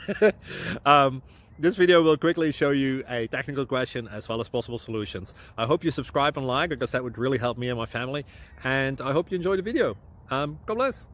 This video will quickly show you a technical question as well as possible solutions. I hope you subscribe and like, because that would really help me and my family. And I hope you enjoy the video. God bless.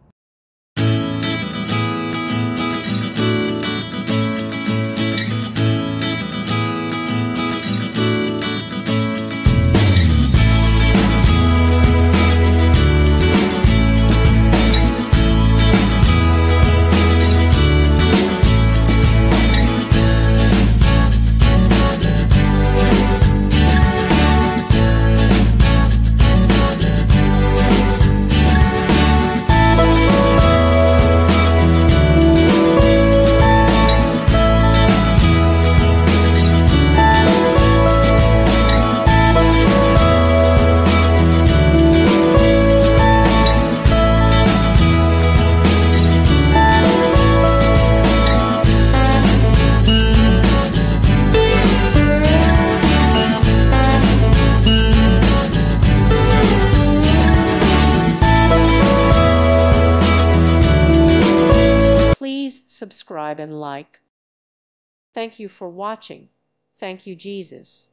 Please subscribe and like. Thank you for watching. Thank you, Jesus.